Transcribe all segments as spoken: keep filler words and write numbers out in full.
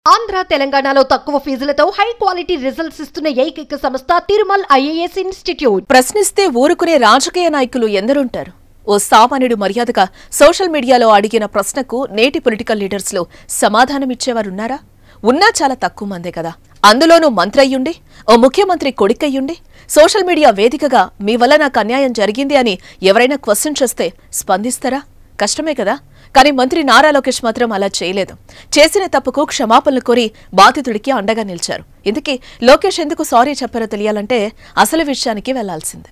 ఆంధ్ర తెలంగాణలో తక్కువ ఫీజులతో high quality results ఇస్తున్న ఏకైక సంస్థ తిరుమల్ ఐఏఎస్ ఇన్స్టిట్యూట్. ప్రశ్నిస్తే ఊరుకునే రాజకీయ నాయకులు ఎందరుంటారు? ఓ సామాన్యుడు మర్యాదగా సోషల్ మీడియాలో అడిగిన ప్రశ్నకు నేటి పొలిటికల్ లీడర్స్ లో సమాధానమిచ్చేవారున్నారా? ఉన్నా చాలా తక్కువ మందే కదా. అందులోనూ మంత్రి అయ్యుండి, ఓ ముఖ్యమంత్రి కొడుకయ్యుండి సోషల్ మీడియా వేదికగా మీ వల్ల నాకు అన్యాయం జరిగింది అని ఎవరైనా క్వశ్చన్ చేస్తే స్పందిస్తారా? కష్టమే కదా. కానీ మంత్రి నారా లోకేష్ మాత్రం అలా చేయలేదు. చేసిన తప్పుకు క్షమాపణలు కోరి బాధితుడికి అండగా నిలిచారు. ఇందుకే లోకేష్ ఎందుకు సారీ చెప్పారో తెలియాలంటే అసలు విషయానికి వెళ్లాల్సిందే.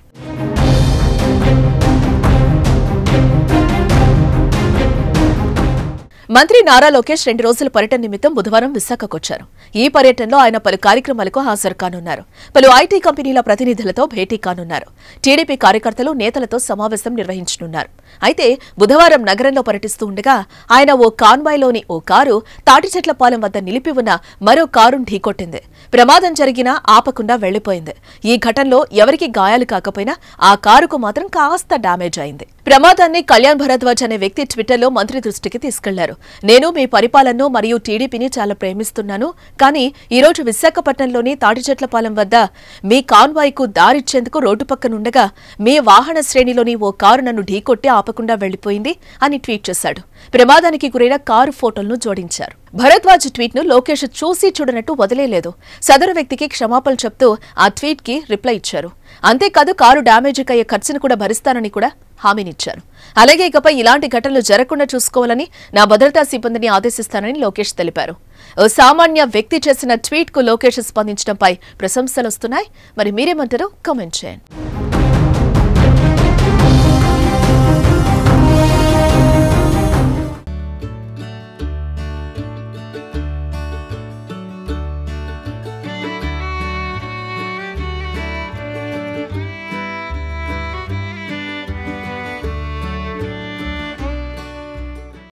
మంత్రి నారా లోకేష్ రెండు రోజుల పర్యటన నిమిత్తం బుధవారం విశాఖకొచ్చారు. ఈ పర్యటనలో ఆయన పలు కార్యక్రమాలకు హాజరు కానున్నారు. పలు ఐటీ కంపెనీల ప్రతినిధులతో భేటీ కానున్నారు. టీడీపీ కార్యకర్తలు, నేతలతో సమావేశం నిర్వహించనున్నారు. అయితే బుధవారం నగరంలో పర్యటిస్తూ ఉండగా ఆయన ఓ కాన్వాయ్లోని ఓ కారు తాటిచెట్లపాలెం వద్ద నిలిపి ఉన్న మరో కారును ఢీకొట్టింది. ప్రమాదం జరిగినా ఆపకుండా వెళ్లిపోయింది. ఈ ఘటనలో ఎవరికి గాయాలు కాకపోయినా ఆ కారుకు మాత్రం కాస్త డ్యామేజ్ అయింది. ప్రమాదాన్ని కళ్యాణ్ భరద్వాజ్ అనే వ్యక్తి ట్విట్టర్లో మంత్రి దృష్టికి తీసుకెళ్లారు. నేను మీ పరిపాలనను మరియు టీడీపీని చాలా ప్రేమిస్తున్నాను. కానీ ఈ రోజు విశాఖపట్నంలోని తాటిచెట్లపాలెం వద్ద మీ కాన్వాయ్కు దారిచ్చేందుకు రోడ్డు పక్కనుండగా మీ వాహన శ్రేణిలోని ఓ కారు నన్ను ఢీకొట్టి ఆపకుండా వెళ్లిపోయింది అని ట్వీట్ చేశాడు. ప్రమాదానికి గురైన కారు ఫోటోలను జోడించారు. భరద్వాజ్ ట్వీట్ ను లోకేష్ చూసి చూడనట్టు వదిలేలేదు. సదరు వ్యక్తికి క్షమాపణలు చెప్తూ ఆ ట్వీట్ కి రిప్లై ఇచ్చారు. అంతేకాదు కారు డ్యామేజీకి అయ్యే ఖర్చును కూడా భరిస్తానని కూడా హామీనిచ్చారు. అలాగే ఇకపై ఇలాంటి ఘటనలు జరగకుండా చూసుకోవాలని నా భద్రతా సిబ్బందిని ఆదేశిస్తానని లోకేష్ తెలిపారు. ఓ సామాన్య వ్యక్తి చేసిన ట్వీట్ కు లోకేష్ స్పందించడంపై ప్రశంసలు వస్తున్నాయి. మరి మీరేమంటారో కామెంట్ చేయండి.